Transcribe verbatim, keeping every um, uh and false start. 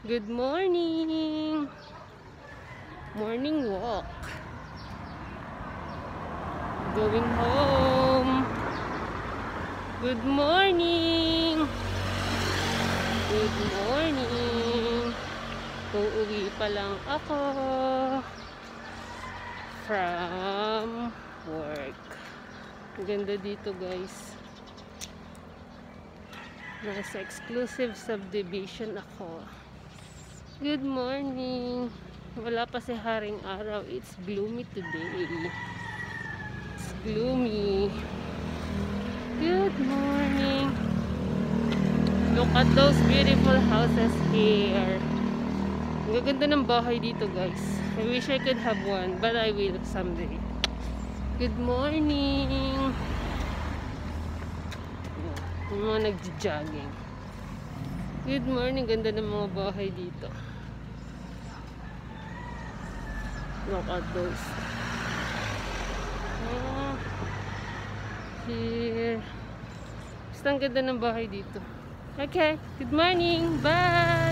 Good morning! Morning walk. Going home. Good morning! Good morning! Uuwi pa lang ako from work. Ganda dito, guys. Nasa exclusive subdivision ako. Good morning. Wala pa si haring araw. It's gloomy today. It's gloomy. Good morning. Look at those beautiful houses here. Ang gaganda ng bahay dito, guys. I wish I could have one, but I will someday. Good morning. Yung mga nagja-jogging. Good morning. Ganda ng mga bahay dito. Look at those. Oh, here. Basta ang ganda ng bahay dito. Okay. Good morning. Bye.